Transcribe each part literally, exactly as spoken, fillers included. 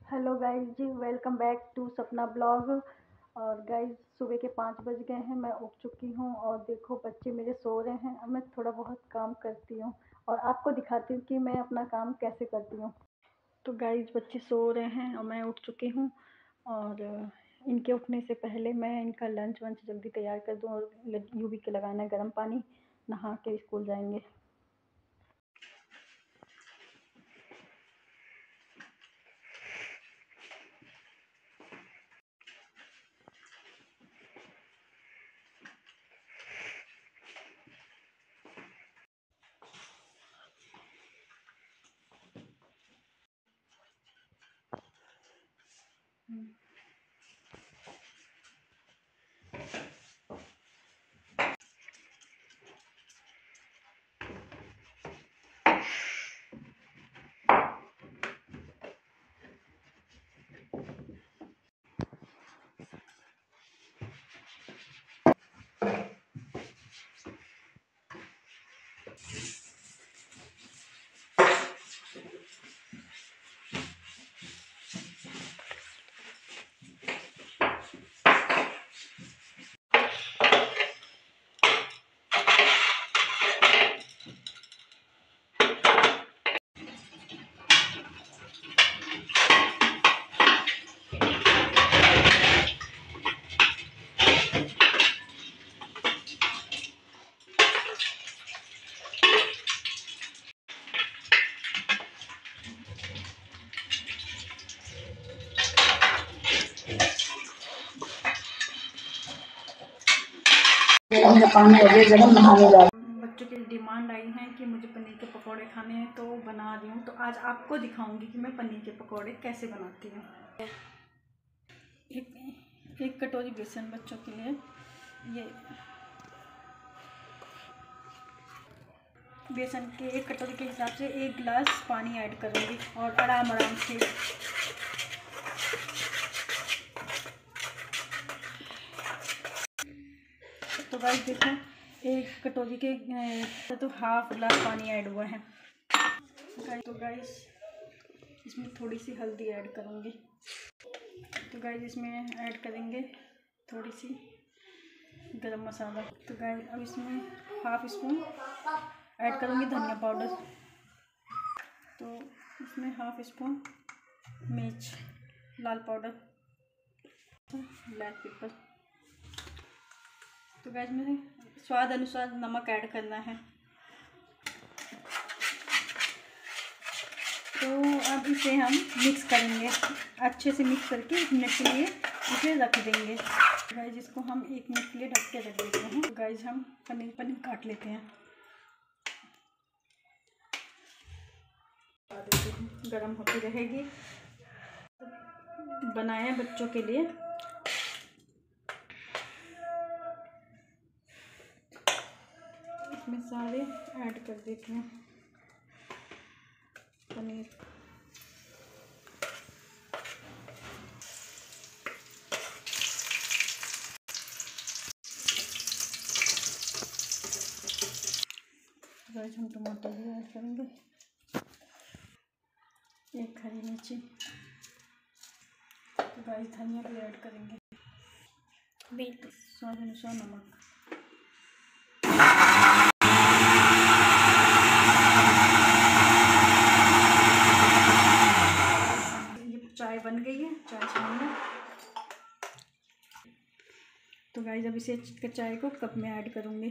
Hello guys जी, welcome back to Sapna blog. और guys सुबह के पाँच बज गए हैं, मैं उठ चुकी हूँ और देखो बच्चे मेरे सो रहे हैं। अब मैं थोड़ा बहुत काम करती हूँ और आपको दिखाती हूँ कि मैं अपना काम कैसे करती हूँ। तो गाइस बच्चे सो रहे हैं और मैं उठ चुकी हूँ और इनके उठने से पहले मैं इनका लंच वंच जल्दी तैयार कर दूँ और यूवी के लगाना है गर्म पानी, नहा के स्कूल जाएंगे। पानी हो गया गर्म, नहाने जा रही हूं। बच्चों की डिमांड आई है कि मुझे पनीर के पकोड़े खाने हैं तो बना रही हूँ। तो आज आपको दिखाऊंगी कि मैं पनीर के पकोड़े कैसे बनाती हूँ। एक, एक कटोरी बेसन बच्चों के लिए, ये बेसन के एक कटोरी के हिसाब से एक गिलास पानी ऐड करूँगी और आराम आराम से तो गाइस देखो एक कटोरी के तो हाफ गिलास पानी ऐड हुआ है गाइस। तो गाइस इसमें थोड़ी सी हल्दी ऐड करूँगी। तो गाइस इसमें ऐड करेंगे थोड़ी सी गरम मसाला। तो गाइस अब इसमें हाफ स्पून ऐड करूँगी धनिया पाउडर। तो इसमें हाफ स्पून मिर्च लाल पाउडर, ब्लैक पेपर। तो गाइस में स्वाद अनुसार नमक ऐड करना है। तो अब इसे हम मिक्स करेंगे, अच्छे से मिक्स करके एक मिनट के लिए इसे रख देंगे। गाइस इसको हम एक मिनट के लिए ढक के रख देते हैं। तो गाइस हम पनीर पनीर काट लेते हैं, गरम होती रहेगी। बनाए बच्चों के लिए, इसमें सारे ऐड कर देते हैं पनीर। गाइस हम टमाटर भी ऐड करेंगे, एक हरी मिर्ची। तो गाइस धनिया भी ऐड करेंगे, स्वाद अनुसार नमक। ये चाय बन गई है, चाय छानना। तो गाइस अब इसे चाय को कप में ऐड करूँगी।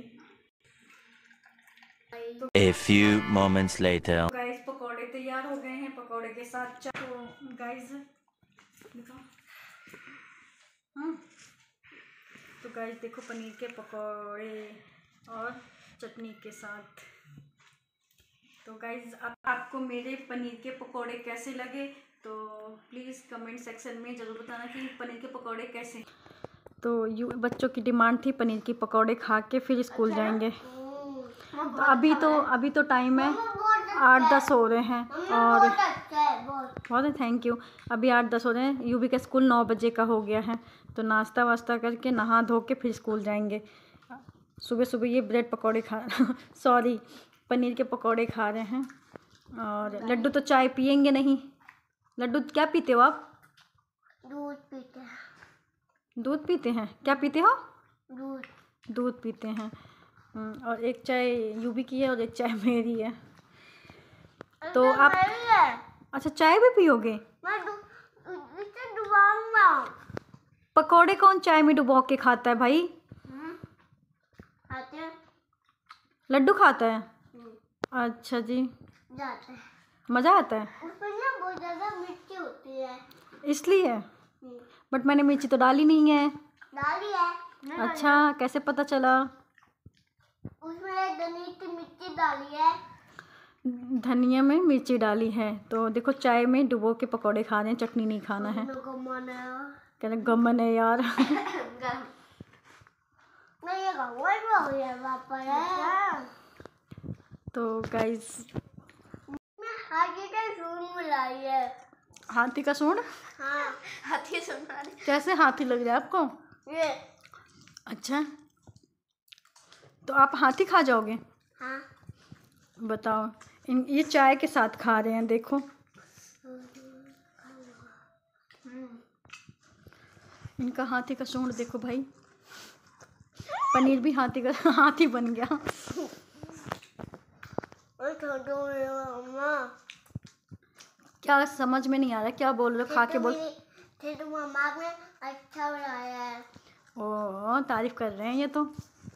A few moments later. Guys पकौड़े तैयार हो गए हैं, पकौड़े के साथ चाय। तो गाइस देखो, हाँ तो गाइस देखो पनीर के पकौड़े और चटनी के साथ। तो गाइस आप, आपको मेरे पनीर के पकौड़े कैसे लगे तो प्लीज़ कमेंट सेक्शन में ज़रूर बताना कि पनीर के पकौड़े कैसे। तो यू बच्चों की डिमांड थी पनीर के पकौड़े खा के फिर स्कूल जाएंगे। तो अभी तो अभी तो टाइम है आठ दस हो रहे हैं और बहुत है, थैंक यू। अभी आठ दस हो रहे हैं, यूवी का स्कूल नौ बजे का हो गया है। तो नाश्ता वास्ता करके नहा धो के फिर स्कूल जाएंगे। सुबह सुबह ये ब्रेड पकौड़े खा सॉरी पनीर के पकौड़े खा रहे हैं और लड्डू तो चाय पियेंगे नहीं। लड्डू क्या पीते हो आप? दूध पीते हैं। दूध पीते हैं? क्या पीते हो? दूध। दूध पीते हैं। हम्म, और एक चाय यूबी की है और एक चाय मेरी है। तो ये आप मेरी है। अच्छा चाय भी पियोगे? मैं डु- इसे डुबाऊंगा। पकोड़े कौन चाय में डुबो के खाता है भाई? हम्म, खाते हैं। लड्डू खाता है? हम्म, अच्छा जी, जाते हैं। मज़ा आता है उसमें ना बहुत ज़्यादा मिर्ची होती है। इसलिए। हम्म, बट मैंने मिर्ची तो डाली नहीं है। डाली है। नहीं अच्छा, कैसे पता चला? उसमें धनिया की मिर्ची डाली है। धनिया में मिर्ची डाली है। तो देखो चाय में डुबो के पकोड़े खा रहे हैं, चटनी नहीं खाना है। मेरे को मन है। कह रहे गमन है यार। गरम। मैं ये खाऊंगा ही हो गया पापा है। तो गाइस मैं हाथी का सूंड बुलाई है। हाथी का सूंड? हाँ, हाथी सूंड वाली। कैसे हाथी लग रहा है आपको? ये। अच्छा, तो आप हाथी खा जाओगे? हाँ। बताओ, इन ये चाय के साथ खा रहे हैं देखो। इनका हाथी का सूंड देखो भाई। पनीर भी हाथी का हाथी बन गया। क्या समझ में नहीं आ रहा, क्या बोल रहे हो? खा के बोल। फिर तो मम्मा ने अच्छा बनाया है। ओ तारीफ कर रहे हैं ये तो।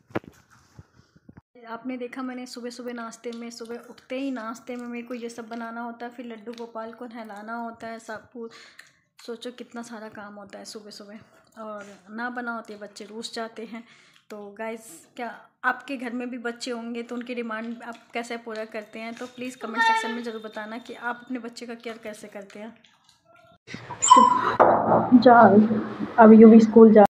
आपने देखा मैंने सुबह सुबह नाश्ते में, सुबह उठते ही नाश्ते में मेरे को ये सब बनाना होता है, फिर लड्डू गोपाल को नहलाना होता है, सब कुछ सोचो कितना सारा काम होता है सुबह सुबह, और ना बना होती है बच्चे रूस जाते हैं। तो गाइस, क्या आपके घर में भी बच्चे होंगे तो उनकी डिमांड आप कैसे पूरा करते हैं? तो प्लीज़ कमेंट सेक्शन में ज़रूर बताना कि आप अपने बच्चे का केयर कैसे करते हैं। जा अब यू भी स्कूल जा।